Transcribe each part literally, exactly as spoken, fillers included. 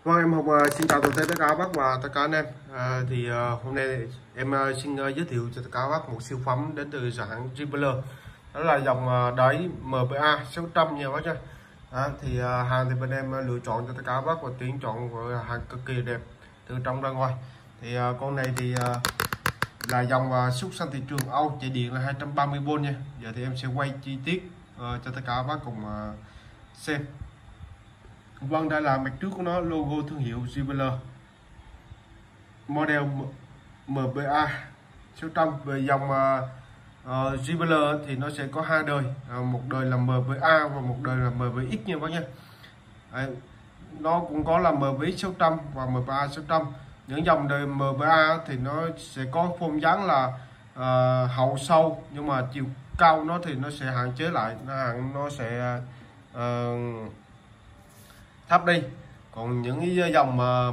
Vâng, em Hùng uh, xin chào toàn thể tất cả các bác và tất cả anh em. À, thì uh, hôm nay em uh, xin uh, giới thiệu cho tất cả các bác một siêu phẩm đến từ hãng Gibler. Đó là dòng uh, đáy em pê a sáu trăm nha bác nha. À, thì uh, hàng thì bên em uh, lựa chọn cho tất cả các bác và tuyển chọn của hàng cực kỳ đẹp từ trong ra ngoài. Thì uh, con này thì uh, là dòng uh, xuất sang thị trường Âu, chạy điện là hai trăm ba mươi vôn nha. Giờ thì em sẽ quay chi tiết uh, cho tất cả các bác cùng uh, xem. Vâng, đây là mặt trước của nó, logo thương hiệu Gibler, model em pê a sáu trăm. Về dòng uh, uh, Gibler thì nó sẽ có hai đời, uh, một đời là em pê a và một đời là em pê ích nha bác nha. Đấy, nó cũng có là em pê ích sáu trăm và em pê a sáu trăm. Những dòng đời em pê a thì nó sẽ có form dáng là uh, hậu sâu, nhưng mà chiều cao nó thì nó sẽ hạn chế lại, nó hạn nó sẽ uh, thấp đi. Còn những cái dòng mà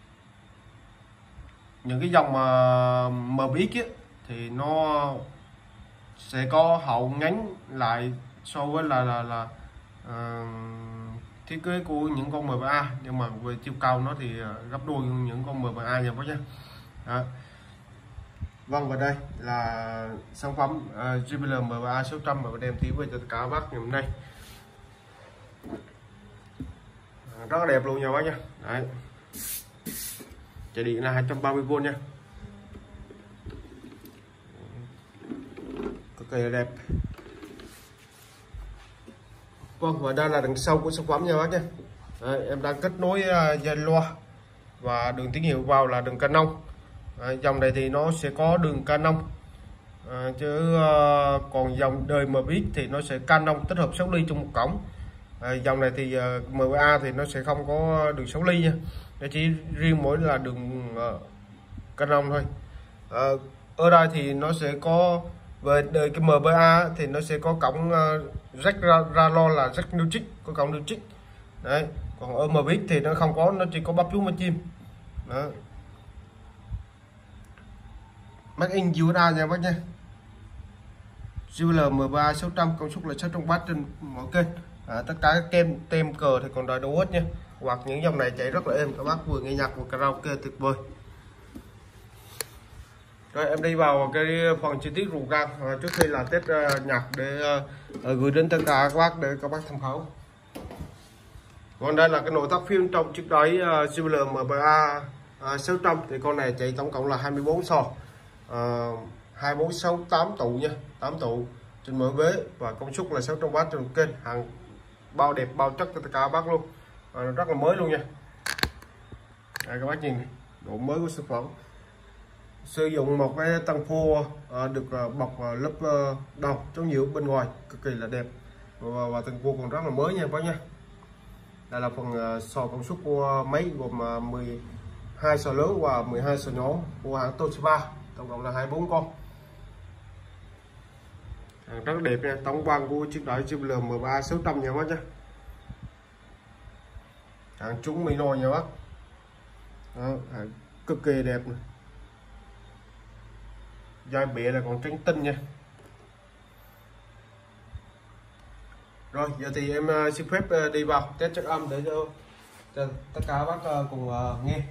những cái dòng mà em pê ích ấy, thì nó sẽ có hậu ngắn lại so với là là là uh, thiết kế của những con em pê a, nhưng mà về chiều cao nó thì gấp đôi những con em pê a nha bác nhé. Đó. Vâng, và đây là sản phẩm uh, Gibler em pê a sáu trăm mà bên em tìm về cho tất cả các bác ngày hôm nay. Rất là đẹp luôn nha bác nha. Đấy, chạy điện là hai trăm ba mươi vôn nha, cực kỳ đẹp. Vâng, và đây là đằng sau của sản phẩm nha bác nha. Đấy, em đang kết nối dây loa và đường tín hiệu vào là đường Canon. Đấy, dòng này thì nó sẽ có đường Canon, à, chứ uh, còn dòng đời em pê ích thì nó sẽ Canon tích hợp sáu ly trong một cổng. À, dòng này thì uh, em pê a thì nó sẽ không có đường sáu ly nha, nó chỉ riêng mỗi là đường uh, Canon thôi. À, ở đây thì nó sẽ có về đời cái em pê a thì nó sẽ có cổng uh, jack ra, ra lo là jack neutral, có cổng neutral. Đấy, còn ở em pê ích thì nó không có, nó chỉ có bắp chuông bên chim. Đó, made in u ét a nha bác nha. Gibler em pê a sáu trăm, công suất là sáu trăm oát trên mỗi kênh. À, tất cả các kem tem cờ thì còn đầy đủ hết nha, hoặc những dòng này chạy rất là êm, các bác vừa nghe nhạc vừa karaoke tuyệt vời. Rồi em đi vào cái phần chi tiết ruột gan à, trước khi là test uh, nhạc để uh, gửi đến tất cả các bác để các bác tham khảo. Còn đây là cái nội thất phim trong chiếc đáy uh, Gibler em pê a uh, sáu trăm. Thì con này chạy tổng cộng là hai mươi tư sò, uh, hai bốn sáu tám tụ nha, tám tụ trên mỗi vế, và công suất là sáu trăm oát trên một kênh. Hàng bao đẹp bao chất cho tất cả các bác luôn, và rất là mới luôn nha. Đây, các bác nhìn độ mới của sản phẩm. Sử dụng một cái tăng phô à, được à, bọc à, lớp à, đầu chống nhiễu bên ngoài, cực kỳ là đẹp, và, và tăng phô còn rất là mới nha các bác nha. Đây là phần à, sò công suất của máy, gồm à, mười hai sò lớn và mười hai sò nhỏ của hãng Toshiba, tổng cộng là hai mươi tư con. Rất đẹp nha, tổng quan của chiếc đáy Gibler em pê a sáu trăm nha bác nhé. Hàng trúng Mino nha bác. Đó, cực kỳ đẹp này. Dây bịa là còn trắng tinh nha. Rồi giờ thì em xin phép đi vào test chất âm để cho, cho tất cả các bác cùng uh, nghe.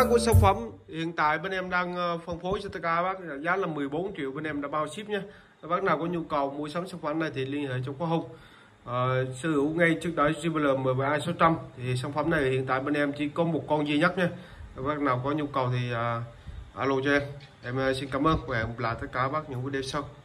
giá của sản phẩm hiện tại bên em đang phân phối cho tất cả các bác giá là mười bốn triệu, bên em đã bao ship nhé. Các bác nào có nhu cầu mua sắm sản phẩm này thì liên hệ cho Quốc Hùng. Uh, sở hữu ngay trước đó giê bê lờ em vê i số một trăm, thì sản phẩm này hiện tại bên em chỉ có một con duy nhất nha. Các bác nào có nhu cầu thì uh, alo cho em. Em uh, xin cảm ơn và hẹn gặp lại tất cả các bác những video sau.